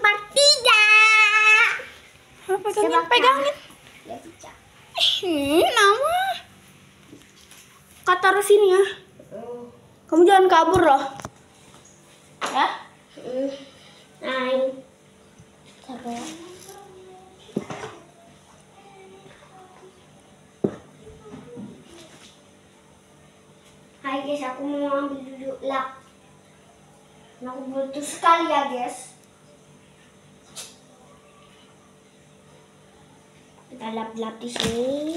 part 3. Pegangin. Ya bisa. Nama. Kak taruh sini ya. Kamu jangan kabur loh. Ya? Hai. Taruh. Hai guys, aku mau ambil dulu lap. Aku butuh sekali ya guys. Kita lap-lap di sini.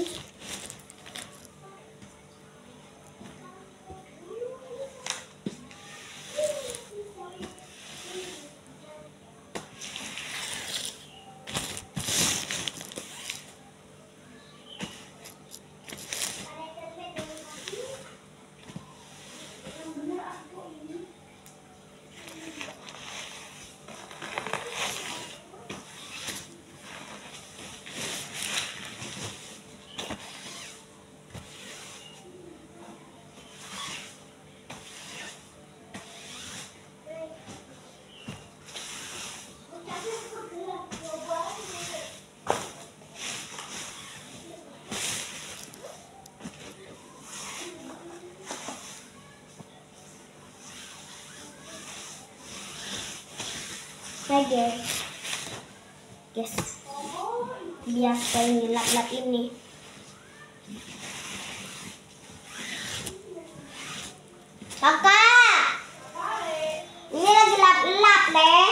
Hai guys, biasa ini lap-lap ini. Kakak, ini lagi lap-lap deh.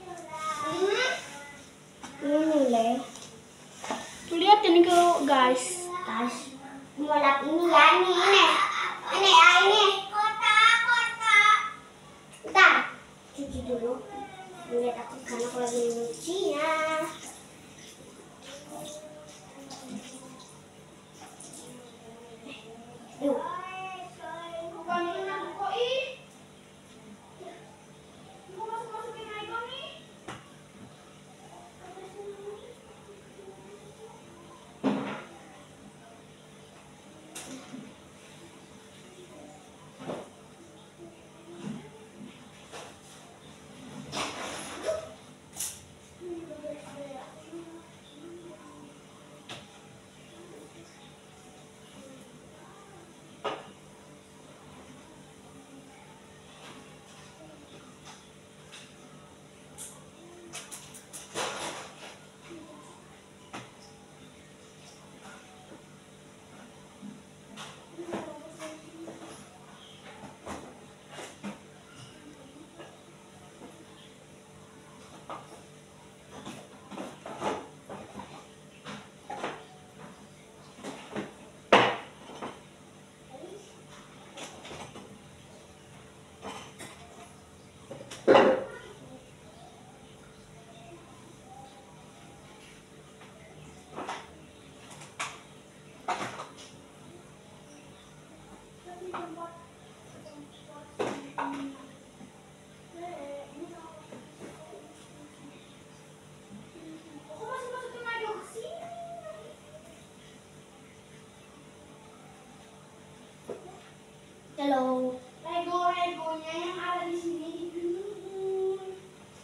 Ini deh. Tuh lihat ini kalau guys. Mau lap ini ya, ini. Kotak. Bentar, cuci dulu. Lihat aku karena aku lagi nyucinya. Yuk. Halo. Lego-legonya yang ada di sini dipindahin.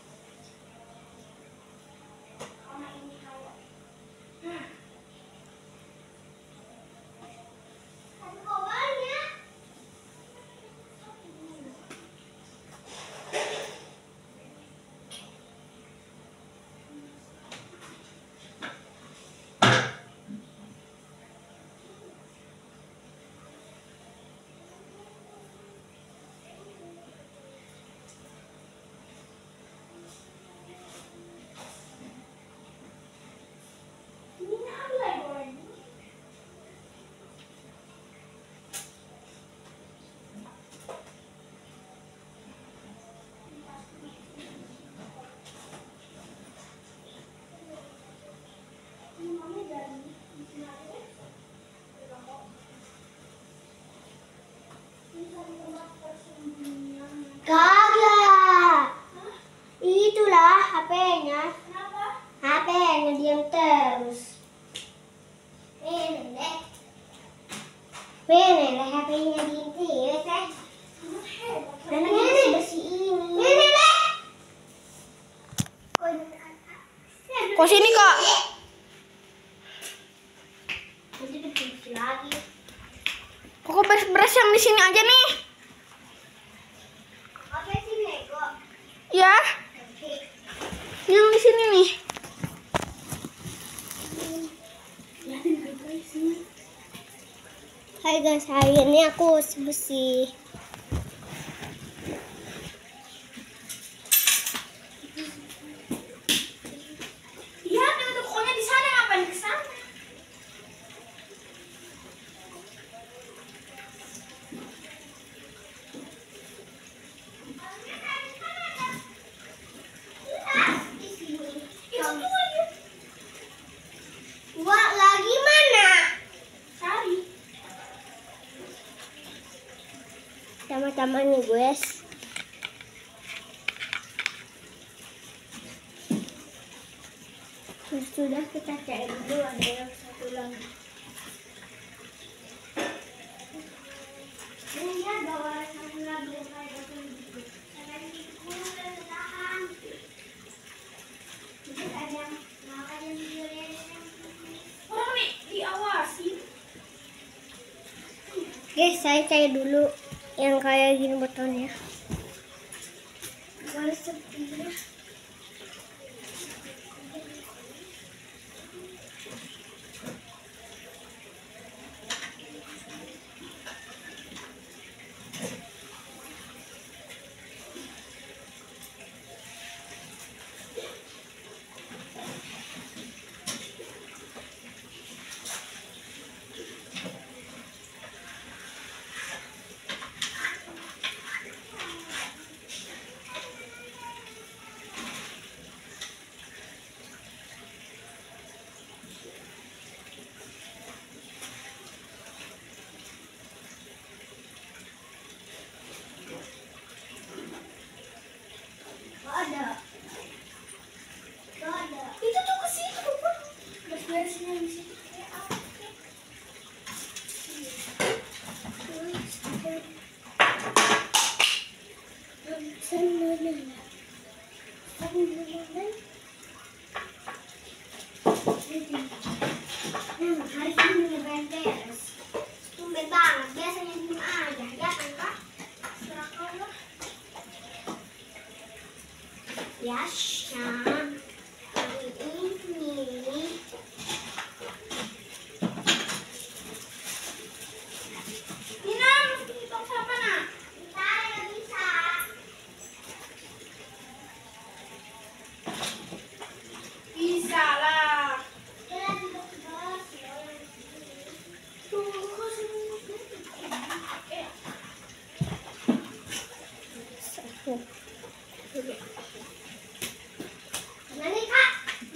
Karena ini kayak. Tapi kok banyak? Kagak. Itulah HP-nya. Kenapa? HP ngediam terus. Bener HP-nya diintis ya. Dan ini bersih ini. Kok Kok sini kak? Nanti dicuci lagi. Kok beres-beres yang di sini aja nih? Oke sih Nego. Ya, Oke. yang di sini nih. Hai guys, hari ini aku bersih. Iya, tokonya di sana, ngapain ke sana? Wah, lagi mana? Cari. Sama-sama nih guys. Sudah kita cari dulu, ada yang satu lagi. Ini ya bawa satu lagi yang kayak gitu. Karena di sepuluh dan setahan. Jadi ada yang Orang nih diawasi. Guys, saya cari dulu yang kayak gini botolnya. Mana sepinya? Ada. Itu tuh ke situ, Bang. Beres-beresin yang di situ. Hari ini beres. Tumben banget, biasanya diem aja, ya kan Kak? Ya, Syam. Hari ini Nina, masukin tong sampah nak. kita ya bisa. Bisa lah. Kita duduk di bawah, Tuh, kok sini? Mana nih Kak?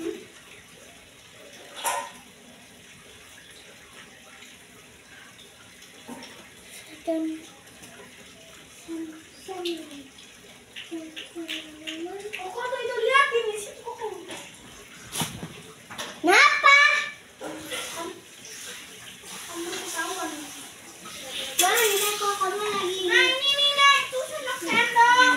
Kok tuh itu liatin di situ kok. Kenapa? Kamu ketahuan. Mana nih Kak, kamu lagi? Nah, ini Nina, itu sendok-sendok.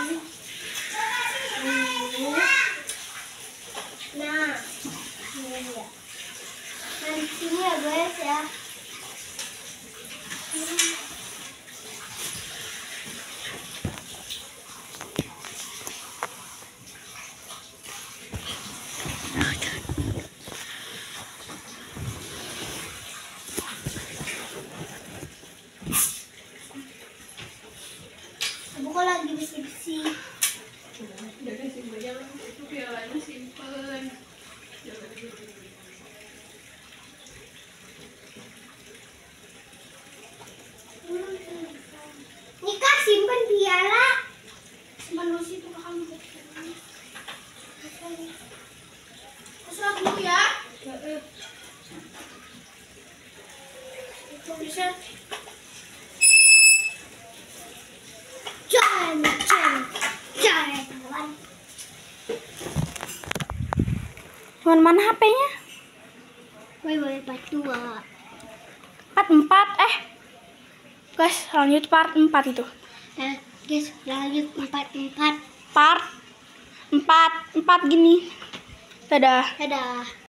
Nah, ini dia. Nah, di sini ya guys ya. Buku lagi bersih-bersih. Jangan simpel, jangan itu pialanya simpel. Nih Kak, simpen piala. Simpan dulu situ ke kamu. Terserah dulu ya. Bisa. Jangan. Cuman mana HP-nya? Woi, batu. 44 guys, lanjut part 4 itu. Nah, guys, lanjut 44. Part 4 gini. Dadah. Dadah.